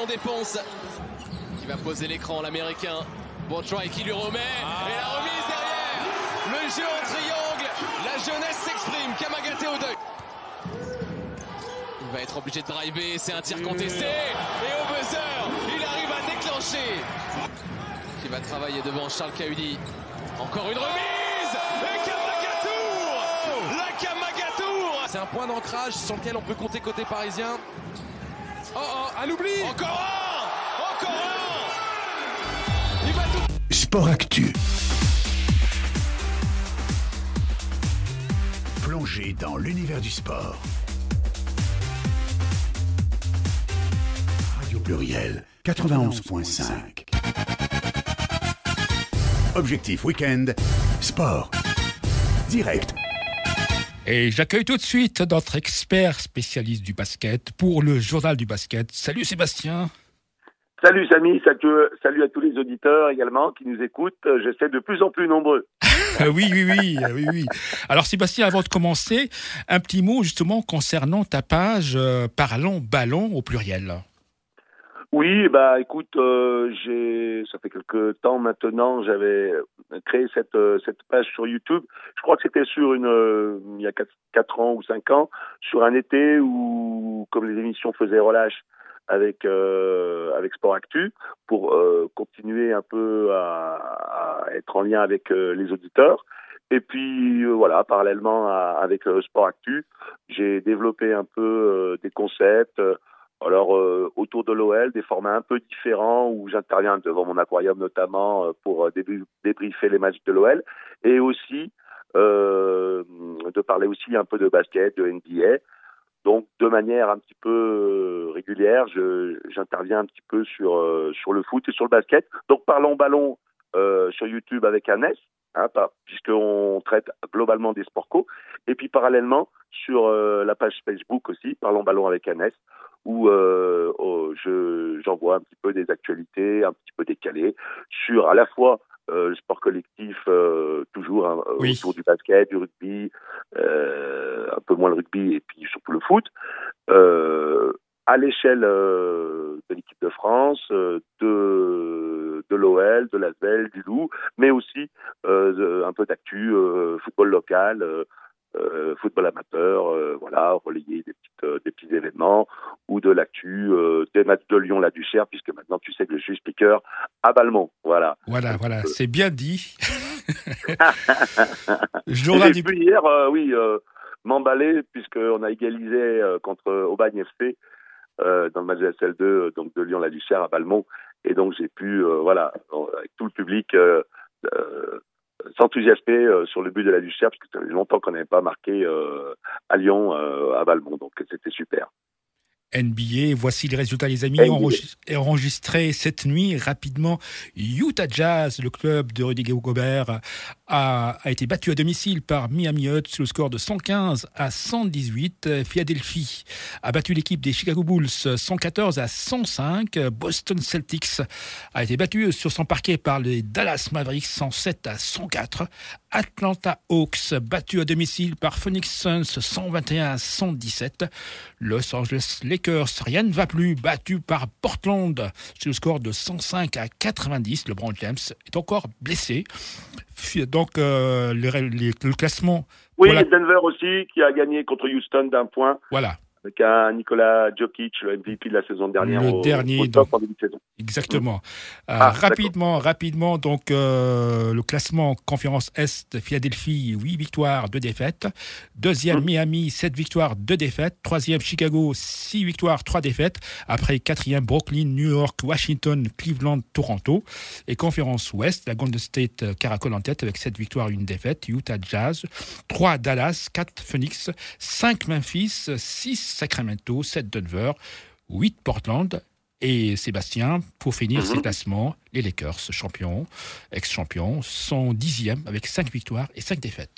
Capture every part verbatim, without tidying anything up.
en défense. Qui va poser l'écran, l'américain. Bon try qui lui remet. Ah. Et la remise derrière. Le jeu en triangle. La jeunesse s'exprime. Kamagaté au deuil. Il va être obligé de driver. C'est un tir contesté. Et au buzzer, il arrive à déclencher. Qui va travailler devant Charles Cahudi. Encore une remise. Et Kamagatour. La Kamagatour. C'est un point d'ancrage sur lequel on peut compter côté parisien. Oh oh, à l'oubli. Encore un. Encore un. Il va tout... Sport Actu. Plongé dans l'univers du sport. Radio Pluriel quatre-vingt-onze point cinq. Objectif Week-end, sport, direct. Et j'accueille tout de suite notre expert spécialiste du basket pour le journal du basket. Salut Sébastien. Salut Samy, salut à tous les auditeurs également qui nous écoutent. J'essaie de plus en plus nombreux. oui, oui, oui, oui, oui. Alors Sébastien, avant de commencer, un petit mot justement concernant ta page euh, Parlons Ballon au pluriel. Oui, bah écoute, euh, j'ai, ça fait quelques temps maintenant, j'avais créé cette euh, cette page sur YouTube. Je crois que c'était sur une, euh, il y a quatre ans ou cinq ans, sur un été où, comme les émissions faisaient relâche avec euh, avec Sport Actu, pour euh, continuer un peu à, à être en lien avec euh, les auditeurs. Et puis euh, voilà, parallèlement à, avec euh, Sport Actu, j'ai développé un peu euh, des concepts. Euh, Alors, euh, autour de l'O L, des formats un peu différents où j'interviens devant mon aquarium notamment euh, pour euh, débr- débriefer les matchs de l'O L et aussi euh, de parler aussi un peu de basket, de N B A. Donc, de manière un petit peu euh, régulière, je, j'interviens un petit peu sur euh, sur le foot et sur le basket. Donc, parlons ballon euh, sur YouTube avec un S, hein, pas, puisqu'on traite globalement des sports co. Et puis, parallèlement, sur euh, la page Facebook aussi, parlons ballon avec un S, où euh, oh, je, j'envoie un petit peu des actualités, un petit peu décalées, sur à la fois euh, le sport collectif, euh, toujours hein, oui. autour du basket, du rugby, euh, un peu moins le rugby, et puis surtout le foot, euh, à l'échelle euh, de l'équipe de France, euh, de, de l'O L, de l'Asvel, du Loup, mais aussi euh, un peu d'actu, euh, football local, euh, Euh, football amateur, euh, voilà, relayer des, petites, euh, des petits événements ou de l'actu, euh, des matchs de Lyon, la Duchère, puisque maintenant tu sais que je suis speaker à Balmont, voilà. Voilà, Donc, voilà, euh... c'est bien dit. J'ai du... pu hier, euh, oui, euh, m'emballer puisqu'on a égalisé euh, contre Aubagne F C euh, dans le match de S L deux, donc de Lyon, la Duchère à Balmont, et donc j'ai pu, euh, voilà, avec tout le public. Euh, euh, s'enthousiasmer euh, sur le but de la Duchère, parce que ça fait longtemps qu'on n'avait pas marqué euh, à Lyon, euh, à Balmont, donc c'était super. N B A, voici les résultats les amis, enregistrés enregistré cette nuit rapidement. Utah Jazz, le club de Rudy Gobert, a, a été battu à domicile par Miami Heat sur le score de cent quinze à cent dix-huit. Philadelphie a battu l'équipe des Chicago Bulls cent quatorze à cent cinq. Boston Celtics a été battu sur son parquet par les Dallas Mavericks cent sept à cent quatre. Atlanta Hawks battu à domicile par Phoenix Suns cent vingt et un à cent dix-sept. Los Angeles Lakers, rien ne va plus, battu par Portland sur le score de cent cinq à quatre-vingt-dix. LeBron James est encore blessé. Donc euh, le, le, le classement... Oui, la... Denver aussi qui a gagné contre Houston d'un point. Voilà. Avec un Nicolas Jokic, le M V P de la saison dernière, le au, dernier, au top donc, en début de saison. Exactement. Mmh. Euh, Ah, rapidement, rapidement, donc euh, le classement conférence Est, Philadelphie, huit victoires, deux défaites. Deuxième, mmh. Miami, sept victoires, deux défaites. Troisième, Chicago, six victoires, trois défaites. Après, quatrième, Brooklyn, New York, Washington, Cleveland, Toronto. Et conférence Ouest, la Golden State caracole en tête avec sept victoires, une défaite. Utah Jazz, trois Dallas, quatre Phoenix, cinq Memphis, six Sacramento, sept Denver, huit Portland. Et Sébastien, pour finir mm-hmm. ces classements, les Lakers, champions, ex-champions, sont dixièmes avec cinq victoires et cinq défaites.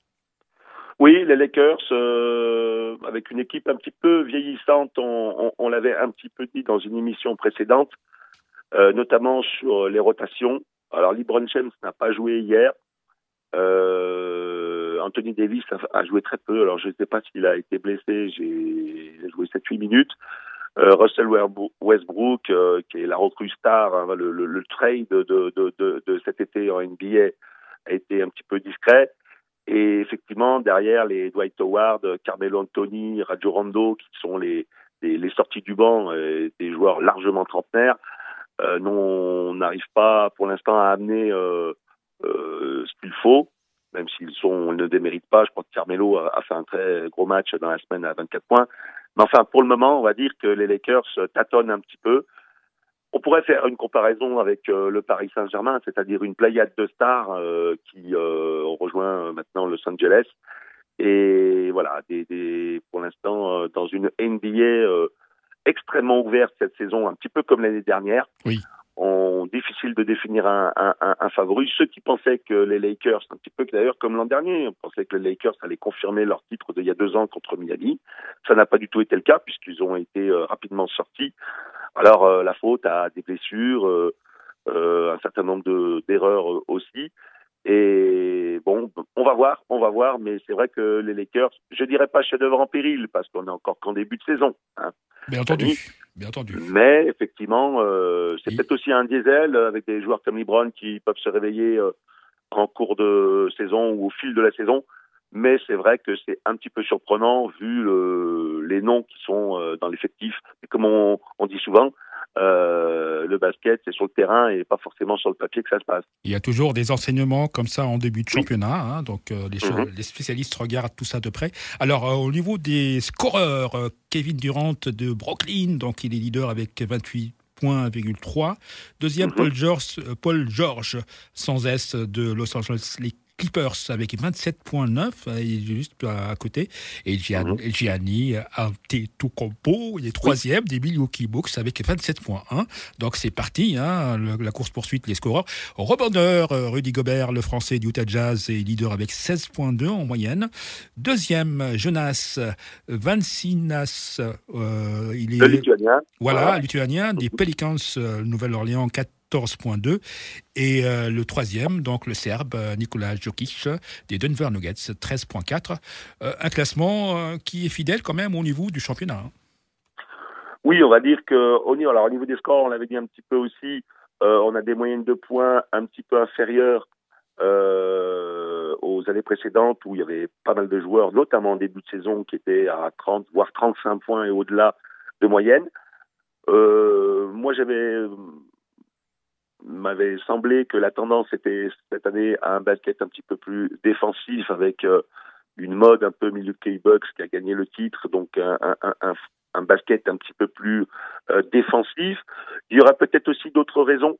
Oui, les Lakers, euh, avec une équipe un petit peu vieillissante, on, on, on l'avait un petit peu dit dans une émission précédente, euh, notamment sur les rotations. Alors, LeBron James n'a pas joué hier. Euh, Anthony Davis a, a joué très peu. Alors, je ne sais pas s'il a été blessé. J'ai, j'ai joué sept huit minutes. euh, Russell Westbrook, euh, qui est la recrue star, hein, le, le, le trade de, de, de, de cet été en N B A a été un petit peu discret. Et effectivement, derrière les Dwight Howard, Carmelo Anthony, Rajon Rondo, qui sont les, les, les sorties du banc, et des joueurs largement trentenaires, euh, non, on n'arrive pas pour l'instant à amener euh, euh, ce qu'il faut, même s'ils sont, on ne démérite pas. Je crois que Carmelo a, a fait un très gros match dans la semaine à vingt-quatre points. Mais enfin, pour le moment, on va dire que les Lakers tâtonnent un petit peu. On pourrait faire une comparaison avec euh, le Paris Saint-Germain, c'est-à-dire une pléiade de stars euh, qui euh, ont rejoint maintenant Los Angeles. Et voilà, des, des, pour l'instant, euh, dans une N B A euh, extrêmement ouverte cette saison, un petit peu comme l'année dernière. Oui. On, difficile de définir un, un, un, un favori. Ceux qui pensaient que les Lakers, un petit peu d'ailleurs comme l'an dernier, on pensait que les Lakers allaient confirmer leur titre d'il y a deux ans contre Miami. Ça n'a pas du tout été le cas puisqu'ils ont été euh, rapidement sortis. Alors euh, la faute à des blessures, euh, euh, un certain nombre de, d'erreurs euh, aussi. Et bon, on va voir, on va voir, mais c'est vrai que les Lakers, je dirais pas chef-d'œuvre en péril parce qu'on est encore qu'en début de saison. Hein. Bien entendu, bien entendu. Mais effectivement, euh, c'est oui. peut-être aussi un diesel avec des joueurs comme LeBron qui peuvent se réveiller euh, en cours de saison ou au fil de la saison. Mais c'est vrai que c'est un petit peu surprenant vu le, les noms qui sont euh, dans l'effectif. Et comme on, on dit souvent, euh, le basket, c'est sur le terrain et pas forcément sur le papier que ça se passe. Il y a toujours des enseignements comme ça en début de championnat, oui. hein, donc euh, les, mm-hmm. les spécialistes regardent tout ça de près. Alors euh, au niveau des scoreurs, euh, Kevin Durant de Brooklyn, donc il est leader avec vingt-huit points virgule trois. Deuxième, mm-hmm. Paul George, euh, Paul George sans S de Los Angeles Clippers avec vingt-sept virgule neuf, il est juste à côté. Et Gianni, mm-hmm. Gianni Antetokounmpo, il est troisième oui. des Milwaukee Bucks avec vingt-sept virgule un. Donc c'est parti, hein, le, la course-poursuite, les scoreurs. Rebondeur, Rudy Gobert, le français du Utah Jazz, est leader avec seize virgule deux en moyenne. Deuxième, Jonas Valanciunas, euh, il est... Le lituanien. Voilà, voilà. lituanien, des Pelicans, euh, Nouvelle-Orléans, quatorze virgule deux. Et euh, le troisième, donc le Serbe, Nikola Jokic, des Denver Nuggets, treize virgule quatre. Euh, un classement euh, qui est fidèle quand même au niveau du championnat. Hein. Oui, on va dire que au niveau, alors, au niveau des scores, on l'avait dit un petit peu aussi, euh, on a des moyennes de points un petit peu inférieures euh, aux années précédentes où il y avait pas mal de joueurs, notamment en début de saison, qui étaient à trente, voire trente-cinq points et au-delà de moyenne. Euh, moi, j'avais... m'avait semblé que la tendance était cette année à un basket un petit peu plus défensif avec euh, une mode un peu Milwaukee Bucks qui a gagné le titre, donc un, un, un, un basket un petit peu plus euh, défensif. Il y aura peut-être aussi d'autres raisons.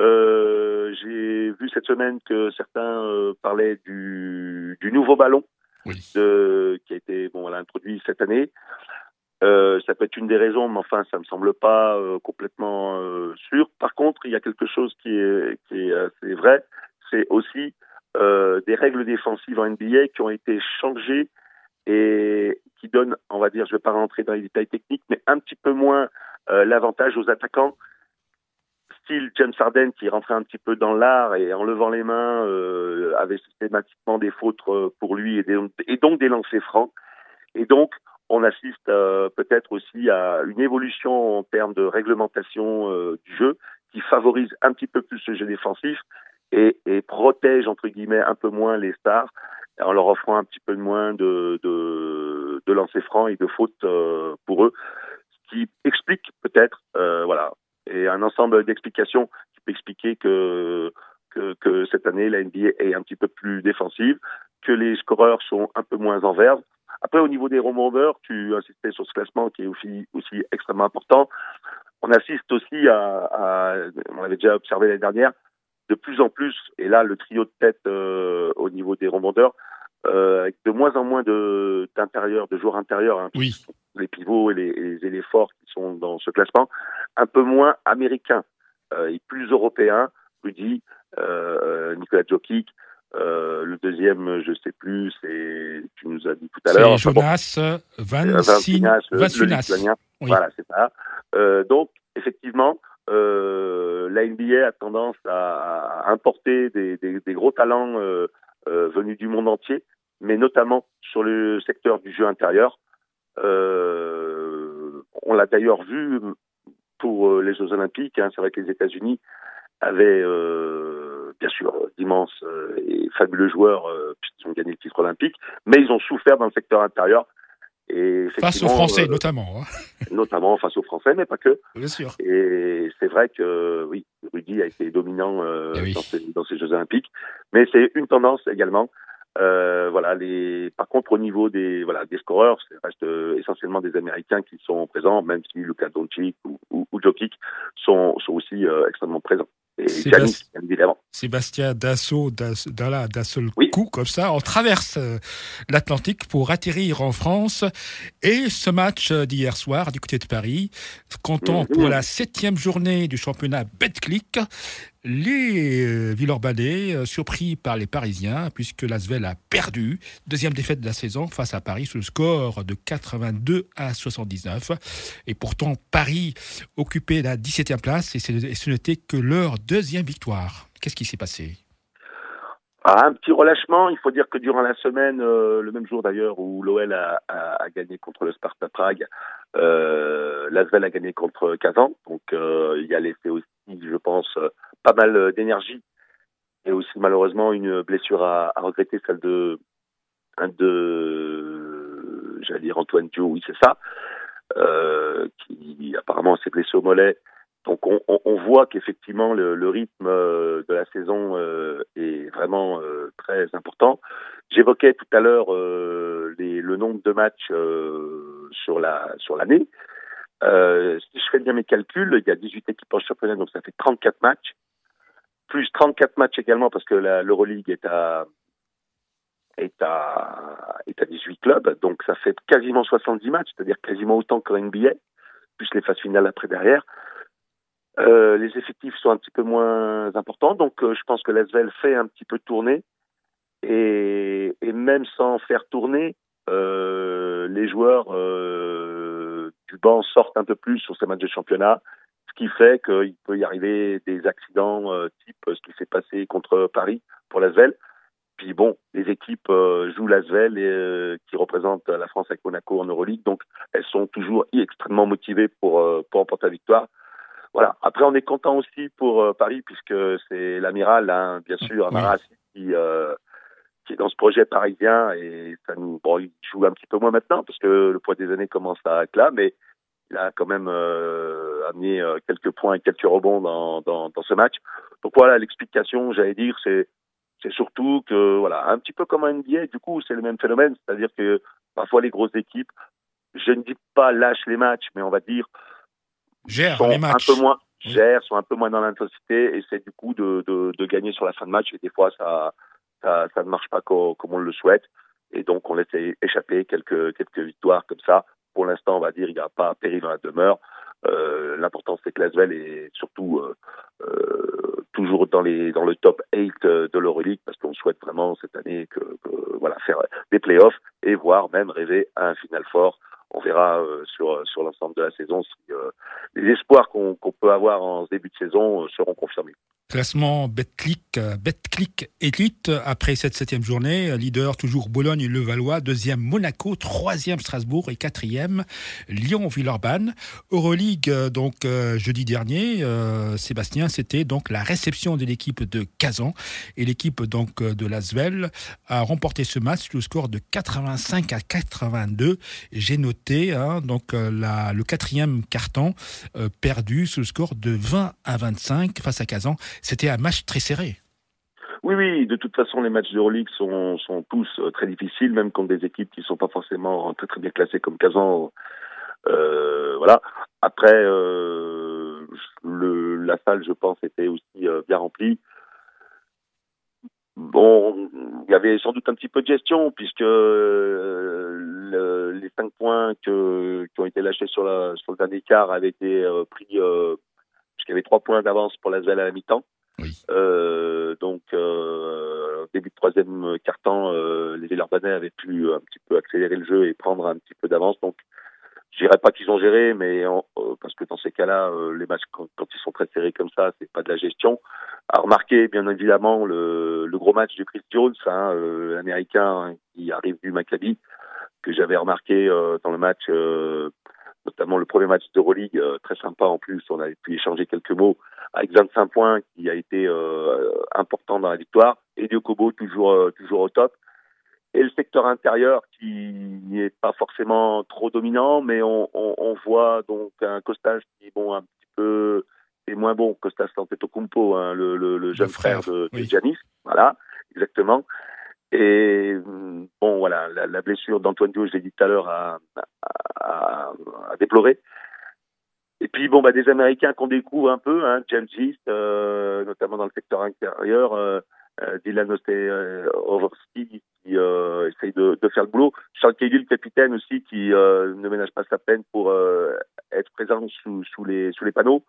Euh, j'ai vu cette semaine que certains euh, parlaient du, du nouveau ballon oui. de, qui a été bon, elle a introduit cette année. Euh, ça peut être une des raisons, mais enfin, ça me semble pas euh, complètement euh, sûr. Par contre, il y a quelque chose qui est, qui est assez vrai, c'est aussi euh, des règles défensives en N B A qui ont été changées et qui donnent, on va dire, je ne vais pas rentrer dans les détails techniques, mais un petit peu moins euh, l'avantage aux attaquants. Style James Harden qui rentrait un petit peu dans l'art et en levant les mains euh, avait systématiquement des fautes pour lui et, des, et donc des lancers francs. Et donc, on assiste euh, peut-être aussi à une évolution en termes de réglementation euh, du jeu qui favorise un petit peu plus ce jeu défensif et, et protège, entre guillemets, un peu moins les stars en leur offrant un petit peu moins de, de, de lancers francs et de fautes euh, pour eux, ce qui explique peut-être, euh, voilà, et un ensemble d'explications qui peut expliquer que, que, que cette année, la N B A est un petit peu plus défensive, que les scoreurs sont un peu moins en verve. Après, au niveau des rebondeurs, tu insistais sur ce classement qui est aussi, aussi extrêmement important. On assiste aussi à, à, on l'avait déjà observé l'année dernière, de plus en plus, et là, le trio de tête euh, au niveau des rebondeurs, euh, avec de moins en moins de, d'intérieurs, de joueurs intérieurs, hein, oui. les pivots et les, et les forts qui sont dans ce classement, un peu moins américains euh, et plus européens. Rudy, euh, Nikola Jokic. Euh, le deuxième, je sais plus, c'est, tu nous as dit tout à l'heure. C'est Jonas bon, Valanciunas. Le lituanien. Oui. Voilà, c'est ça. Euh, donc, effectivement, euh, la N B A a tendance à, à importer des, des, des gros talents euh, euh, venus du monde entier, mais notamment sur le secteur du jeu intérieur. Euh, on l'a d'ailleurs vu pour euh, les Jeux Olympiques. Hein. C'est vrai que les États-Unis avaient, euh, bien sûr, d'immenses euh, et fabuleux joueurs euh, puisqu'ils ont gagné le titre olympique, mais ils ont souffert dans le secteur intérieur. Et face aux Français, euh, notamment. Hein. Notamment face aux Français, mais pas que. Bien sûr. Et c'est vrai que, oui, Rudy a été dominant euh, oui. dans, ces, dans ces Jeux Olympiques. Mais c'est une tendance également. Euh, voilà, les, par contre, au niveau des, voilà, des scoreurs, c'est reste euh, essentiellement des Américains qui sont présents, même si Luka Doncic ou, ou, ou Jokic sont, sont aussi euh, extrêmement présents. Et Giannis, bien évidemment. Sébastien, d'un saut, d'un, d'un, d'un seul oui. coup, comme ça, on traverse euh, l'Atlantique pour atterrir en France. Et ce match d'hier soir, du côté de Paris, comptant mmh. pour la septième journée du championnat Betclic, les euh, Villeurbanais, euh, surpris par les Parisiens, puisque l'Asvel a perdu. Deuxième défaite de la saison face à Paris, sous le score de quatre-vingt-deux à soixante-dix-neuf. Et pourtant, Paris occupait la dix-septième place, et, et ce n'était que leur deuxième victoire. Qu'est-ce qui s'est passé ? Ah, un petit relâchement. Il faut dire que durant la semaine, euh, le même jour d'ailleurs où l'O L a, a, a gagné contre le Sparta Prague, euh, l'Asvel a gagné contre Kazan. Donc euh, il y a l'effet aussi, je pense, euh, pas mal d'énergie et aussi malheureusement une blessure à, à regretter, celle de, de, j'allais dire Antoine Dio, oui c'est ça, euh, qui apparemment s'est blessé au mollet. Donc on, on, on voit qu'effectivement le, le rythme euh, de la saison euh, est vraiment euh, très important. J'évoquais tout à l'heure euh, les, le nombre de matchs euh, sur la sur l'année. Euh, si je fais bien mes calculs, il y a dix-huit équipes en championnat, donc ça fait trente-quatre matchs, plus trente-quatre matchs également parce que la, l'Euroleague est à est à est à dix-huit clubs, donc ça fait quasiment soixante-dix matchs, c'est-à-dire quasiment autant qu'en N B A, plus les phases finales après derrière. Euh, les effectifs sont un petit peu moins importants, donc euh, je pense que l'Asvel fait un petit peu tourner et, et même sans faire tourner, euh, les joueurs euh, du banc sortent un peu plus sur ces matchs de championnat, ce qui fait qu'il peut y arriver des accidents euh, type ce qui s'est passé contre Paris pour l'Asvel. Puis bon, les équipes euh, jouent l'Asvel et euh, qui représente la France avec Monaco en Euroleague, donc elles sont toujours extrêmement motivées pour euh, pour remporter la victoire. Voilà. Après, on est content aussi pour euh, Paris puisque c'est l'amiral, hein, bien sûr, Amaras, oui. qui, euh, qui est dans ce projet parisien et ça nous, bon, il joue un petit peu moins maintenant parce que le poids des années commence à être là, mais il a quand même euh, amené euh, quelques points et quelques rebonds dans, dans, dans ce match. Donc voilà, l'explication, j'allais dire, c'est, c'est surtout que, voilà, un petit peu comme un N B A, du coup, c'est le même phénomène, c'est-à-dire que parfois les grosses équipes, je ne dis pas lâchent les matchs, mais on va dire Gère sont les matchs. un peu moins gèrent, sont un peu moins dans l'intensité et c'est du coup de, de, de gagner sur la fin de match et des fois ça ça, ça ne marche pas comme, comme on le souhaite et donc on laisse échapper quelques quelques victoires comme ça. Pour l'instant, on va dire il n'y a pas péril dans la demeure. Euh, l'important c'est que l'Asvel est surtout euh, euh, toujours dans les dans le top huit de l'Euroleague parce qu'on souhaite vraiment cette année que, que voilà faire des playoffs et voire même rêver à un Final Four. On verra euh, sur sur l'ensemble de la saison si euh, les espoirs qu'on, qu'on peut avoir en début de saison euh, seront confirmés. Classement Betclic, Betclic Elite après cette septième journée. Leader toujours Bologne-Levallois, deuxième Monaco, troisième Strasbourg et quatrième Lyon-Villeurbanne. Euroleague donc euh, jeudi dernier, euh, Sébastien, c'était donc la réception de l'équipe de Kazan et l'équipe donc de l'Asvel a remporté ce match le score de quatre-vingt-cinq à quatre-vingt-deux. J'ai noté hein, donc euh, la, le quatrième carton euh, perdu sous le score de vingt à vingt-cinq face à Kazan. C'était un match très serré. Oui, oui, de toute façon, les matchs d'Euroleague sont, sont tous euh, très difficiles, même contre des équipes qui ne sont pas forcément très très bien classées comme Kazan. Euh, voilà. Après, euh, le, la salle, je pense, était aussi euh, bien remplie. Bon, il y avait sans doute un petit peu de gestion, puisque euh, le, les cinq points que, qui ont été lâchés sur, la, sur le dernier quart avaient été euh, pris... Euh, puisqu'il y avait trois points d'avance pour l'Asvel à la mi-temps. Oui. Euh, donc, euh, début de troisième quart-temps, euh, les Villeurbanais avaient pu un petit peu accélérer le jeu et prendre un petit peu d'avance. Donc, je dirais pas qu'ils ont géré, mais en, euh, parce que dans ces cas-là, euh, les matchs quand, quand ils sont très serrés comme ça, c'est pas de la gestion. À remarquer, bien évidemment, le, le gros match de Chris Jones, hein, euh, l'Américain hein, qui arrive du Maccabi, que j'avais remarqué euh, dans le match. Euh, notamment le premier match d'Euroleague, euh, très sympa en plus. On avait pu échanger quelques mots avec vingt-cinq points qui a été euh, important dans la victoire. Elio Kobo toujours euh, toujours au top. Et le secteur intérieur qui n'est pas forcément trop dominant, mais on, on, on voit donc un Kostas qui est bon un petit peu est moins bon, Kostas Antetokounmpo, hein, le, le, le jeune le frère, frère de, oui. de Giannis, voilà, exactement. Et bon, voilà, la, la blessure d'Antoine Dio, je l'ai dit tout à l'heure, à, à, à déplorer. Et puis bon, bah des Américains qu'on découvre un peu, hein, James East, euh, notamment dans le secteur intérieur. Euh, Euh, Dylan Osterowski qui euh, essaye de, de faire le boulot. Charles Kelly, le capitaine aussi, qui euh, ne ménage pas sa peine pour euh, être présent sous, sous, les, sous les panneaux.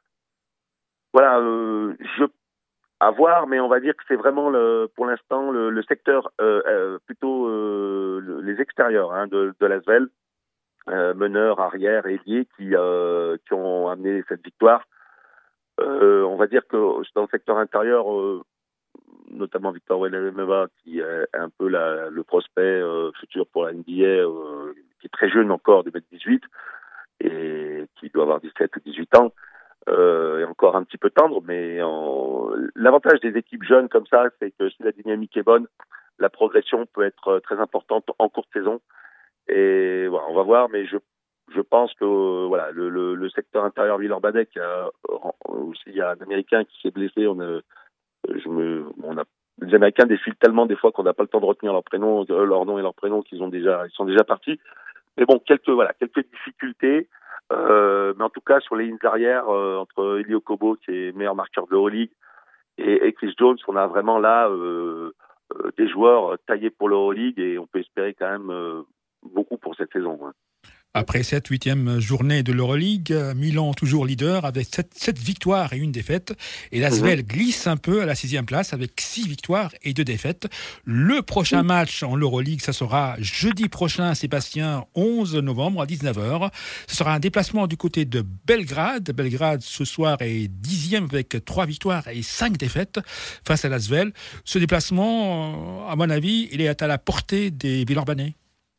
Voilà, euh, je à voir, mais on va dire que c'est vraiment le, pour l'instant le, le secteur euh, euh, plutôt euh, le, les extérieurs hein, de, de l'Asvel, euh, meneurs, arrière, ailiers qui, euh, qui ont amené cette victoire. Euh, on va dire que dans le secteur intérieur, euh, notamment Victor Wembanyama qui est un peu la, le prospect euh, futur pour la N B A, euh, qui est très jeune encore, de mètre dix-huit, et qui doit avoir dix-sept ou dix-huit ans, euh, et encore un petit peu tendre, mais en... l'avantage des équipes jeunes comme ça, c'est que si la dynamique est bonne, la progression peut être très importante en courte saison, et voilà, on va voir, mais je je pense que euh, voilà le, le, le secteur intérieur Villeurbanne, il y a aussi il y a un Américain qui s'est blessé, on a Je me, on a, les Américains défilent tellement des fois qu'on n'a pas le temps de retenir leur prénom, leur nom et leur prénom qu'ils ont déjà, ils sont déjà partis. Mais bon, quelques voilà, quelques difficultés. Euh, mais en tout cas, sur les lignes arrière, euh, entre Elio Kobo qui est meilleur marqueur de l'Euroleague et, et Chris Jones, on a vraiment là euh, euh, des joueurs taillés pour l'Euroleague et on peut espérer quand même euh, beaucoup pour cette saison. Hein. Après cette huitième journée de l'Euroleague, Milan toujours leader avec sept, sept victoires et une défaite. Et l'Asvel mmh. glisse un peu à la sixième place avec six victoires et deux défaites. Le prochain mmh. match en l'Euroleague, ça sera jeudi prochain, Sébastien, onze novembre à dix-neuf heures. Ce sera un déplacement du côté de Belgrade. Belgrade ce soir est dixième avec trois victoires et cinq défaites face à l'Asvel. Ce déplacement, à mon avis, il est à la portée des Villeurbanais.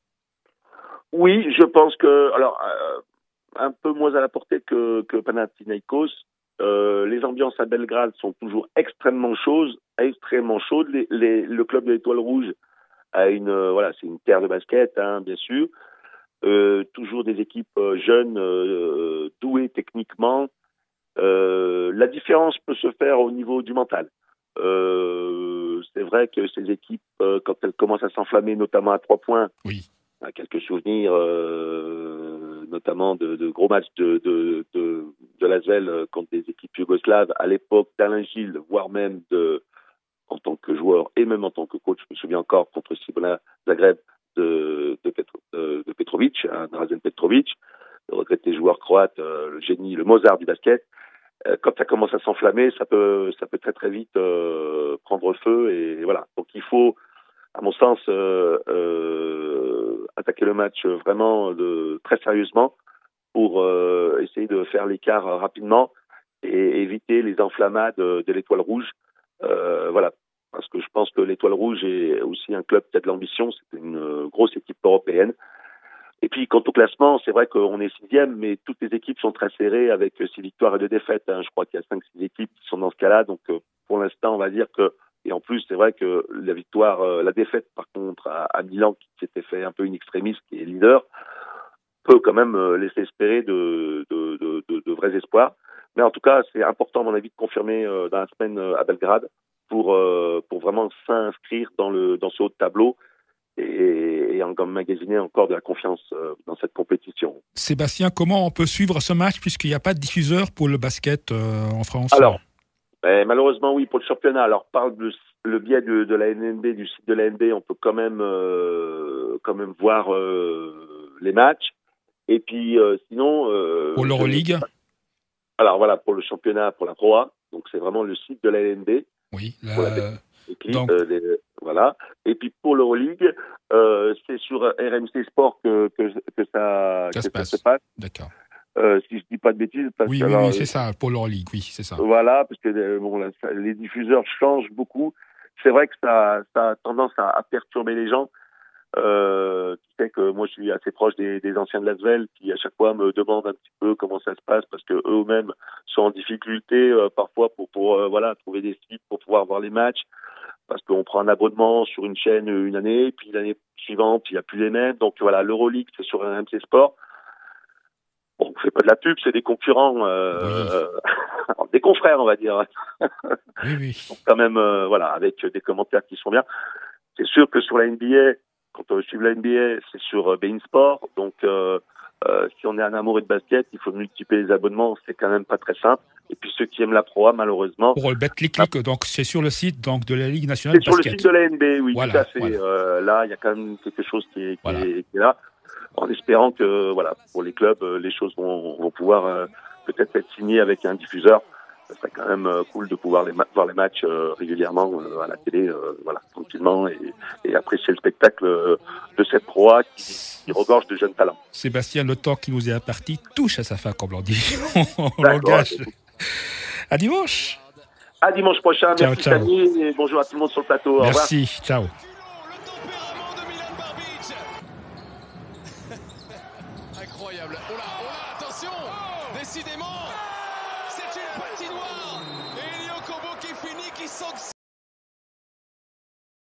Oui, je pense que, alors, euh, un peu moins à la portée que, que Panathinaikos. Euh, les ambiances à Belgrade sont toujours extrêmement chaudes, extrêmement chaudes. Les, les, le club de l'Étoile Rouge a une, euh, voilà, c'est une terre de basket, hein, bien sûr. Euh, toujours des équipes euh, jeunes, euh, douées techniquement. Euh, la différence peut se faire au niveau du mental. Euh, c'est vrai que ces équipes, euh, quand elles commencent à s'enflammer, notamment à trois points. Oui. Quelques souvenirs, euh, notamment de, de gros matchs de, de, de, de l'Asvel contre des équipes yougoslaves à l'époque d'Alain Gilles, voire même de, en tant que joueur et même en tant que coach. Je me souviens encore contre Cibona Zagreb de, de, Petro, de, de Petrovic, hein, Drazen Petrovic, le regretté joueur croate, euh, le génie, le Mozart du basket. Euh, quand ça commence à s'enflammer, ça peut, ça peut très très vite euh, prendre feu et voilà. Donc il faut, à mon sens, euh, euh, attaquer le match vraiment de, très sérieusement pour euh, essayer de faire l'écart rapidement et éviter les enflammades de, de l'Étoile Rouge. Euh, voilà, parce que je pense que l'Étoile Rouge est aussi un club qui a de l'ambition. C'est une grosse équipe européenne. Et puis, quant au classement, c'est vrai qu'on est sixième, mais toutes les équipes sont très serrées avec six victoires et deux défaites. Hein. Je crois qu'il y a cinq, six équipes qui sont dans ce cas-là. Donc, pour l'instant, on va dire que et en plus, c'est vrai que la victoire, euh, la défaite, par contre, à, à Milan, qui s'était fait un peu une extrémiste, qui est leader, peut quand même euh, laisser espérer de, de, de, de, de vrais espoirs. Mais en tout cas, c'est important, à mon avis, de confirmer euh, dans la semaine euh, à Belgrade pour, euh, pour vraiment s'inscrire dans, le, dans ce haut de tableau et, et emmagasiner encore de la confiance euh, dans cette compétition. Sébastien, comment on peut suivre ce match puisqu'il n'y a pas de diffuseur pour le basket euh, en France? Alors, Eh, malheureusement, oui, pour le championnat. Alors, par le, le biais de, de la N N B, du site de la N B, on peut quand même, euh, quand même voir euh, les matchs. Et puis, euh, sinon... Euh, pour l'Euroleague je... Alors, voilà, pour le championnat, pour la Pro A. Donc, c'est vraiment le site de la N N B. Oui. La... Pour la équipe, Donc... euh, les, voilà. Et puis, pour l'Euroleague, euh, c'est sur R M C Sport que, que, que, ça, ça, que se, ça passe. se passe. D'accord. Euh, si je dis pas de bêtises. Parce oui, que oui, alors, oui, c'est ça, pour l'Euroleague, oui, c'est ça. Voilà, parce que bon, là, ça, les diffuseurs changent beaucoup. C'est vrai que ça, ça a tendance à, à perturber les gens. Euh, qui fait que moi je suis assez proche des, des anciens de l'Asvel qui à chaque fois me demandent un petit peu comment ça se passe parce que eux-mêmes sont en difficulté euh, parfois pour pour euh, voilà trouver des sites pour pouvoir voir les matchs parce qu'on prend un abonnement sur une chaîne une année puis l'année suivante il n'y a plus les mêmes donc voilà l'Euroleague c'est sur R M C Sport. Bon, c'est pas de la pub, c'est des concurrents, euh, oui. euh, des confrères, on va dire. Oui, oui. Donc quand même, euh, voilà, avec des commentaires qui sont bien. C'est sûr que sur la N B A, quand on suit la N B A, c'est sur euh, beIN Sport. Donc, euh, euh, si on est un amoureux de basket, il faut multiplier les abonnements. C'est quand même pas très simple. Et puis ceux qui aiment la Pro A, malheureusement. Pour le BetClick, donc c'est sur le site donc de la Ligue nationale de basket. C'est sur le site de la N B A, oui, voilà, tout à fait. Voilà. Euh, là, il y a quand même quelque chose qui est, qui voilà. est, qui est là. En espérant que, voilà, pour les clubs, les choses vont, vont pouvoir euh, peut-être être signées avec un diffuseur. Ça serait quand même euh, cool de pouvoir les ma- voir les matchs euh, régulièrement euh, à la télé, euh, voilà, tranquillement, et, et apprécier le spectacle euh, de cette Pro A qui, qui regorge de jeunes talents. Sébastien, le temps qui nous est imparti touche à sa fin, comme l'on dit. On l'engage. À dimanche. À dimanche prochain. Ciao, merci ciao. Samy, et bonjour à tout le monde sur le plateau. Merci, ciao. Incroyable. Oh là, oh là, attention. Décidément, c'est une patinoire. Et Elio Kobo qui finit, qui sanctionne.